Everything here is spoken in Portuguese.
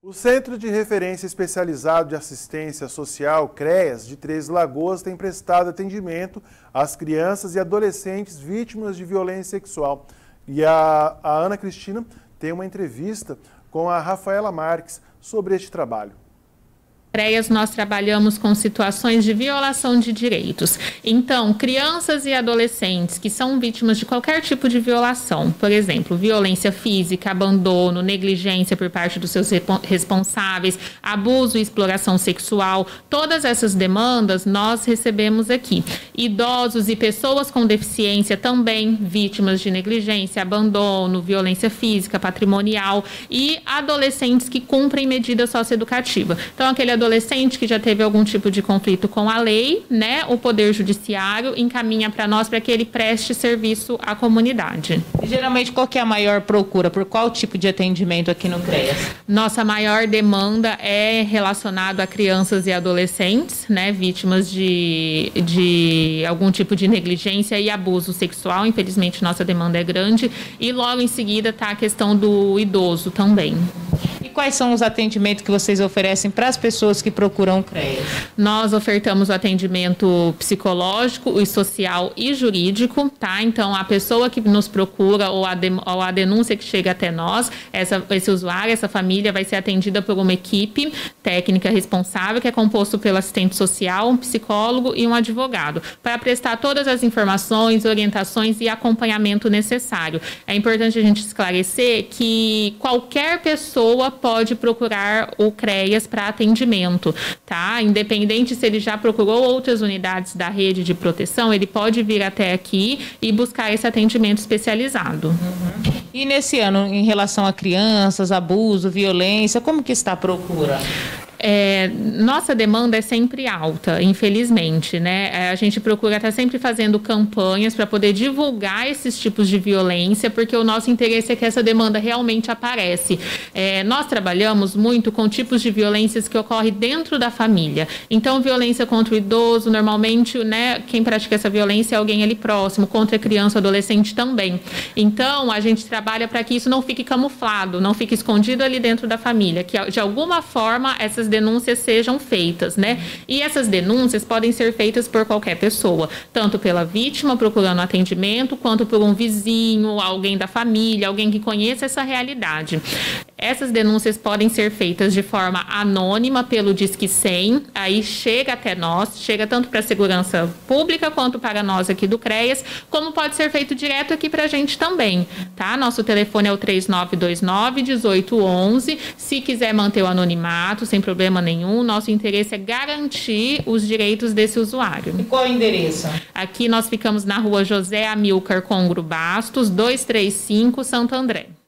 O Centro de Referência Especializado de Assistência Social, CREAS, de Três Lagoas, tem prestado atendimento às crianças e adolescentes vítimas de violência sexual. E a Ana Cristina tem uma entrevista com a Rafaela Marques sobre este trabalho. CREAS, nós trabalhamos com situações de violação de direitos. Então, crianças e adolescentes que são vítimas de qualquer tipo de violação, por exemplo, violência física, abandono, negligência por parte dos seus responsáveis, abuso e exploração sexual, todas essas demandas nós recebemos aqui. Idosos e pessoas com deficiência também vítimas de negligência, abandono, violência física, patrimonial e adolescentes que cumprem medida socioeducativa. Então, aquele adolescente que já teve algum tipo de conflito com a lei, né, o Poder Judiciário encaminha para nós para que ele preste serviço à comunidade. E, geralmente, qual que é a maior procura? Por qual tipo de atendimento aqui no CREAS? Nossa maior demanda é relacionada a crianças e adolescentes, né, vítimas de algum tipo de negligência e abuso sexual. Infelizmente, nossa demanda é grande. E logo em seguida está a questão do idoso também. E quais são os atendimentos que vocês oferecem para as pessoas que procuram o CREAS? Nós ofertamos o atendimento psicológico, o social e jurídico, tá? Então, a pessoa que nos procura ou a denúncia que chega até nós, esse usuário, essa família vai ser atendida por uma equipe técnica responsável, que é composto pelo assistente social, um psicólogo e um advogado, para prestar todas as informações, orientações e acompanhamento necessário. É importante a gente esclarecer que qualquer pessoa pode procurar o CREAS para atendimento, tá? Independente se ele já procurou outras unidades da rede de proteção, ele pode vir até aqui e buscar esse atendimento especializado. E nesse ano, em relação a crianças, abuso, violência, como que está a procura? Nossa demanda é sempre alta, infelizmente, né? A gente procura estar sempre fazendo campanhas para poder divulgar esses tipos de violência, porque o nosso interesse é que essa demanda realmente aparece. Nós trabalhamos muito com tipos de violências que ocorrem dentro da família. Então, violência contra o idoso, normalmente, né, quem pratica essa violência é alguém ali próximo, contra a criança, adolescente também. Então, a gente trabalha para que isso não fique camuflado, não fique escondido ali dentro da família, que de alguma forma essas denúncias sejam feitas, né? E essas denúncias podem ser feitas por qualquer pessoa, tanto pela vítima procurando atendimento, quanto por um vizinho, alguém da família, alguém que conheça essa realidade. Essas denúncias podem ser feitas de forma anônima pelo Disque 100, aí chega até nós, chega tanto para a segurança pública quanto para nós aqui do CREAS, como pode ser feito direto aqui para a gente também, tá? Nosso telefone é o 3929-1811, se quiser manter o anonimato, sem problema nenhum, nosso interesse é garantir os direitos desse usuário. E qual é o endereço? Aqui nós ficamos na rua José Amilcar Congro Bastos, 235, Santo André.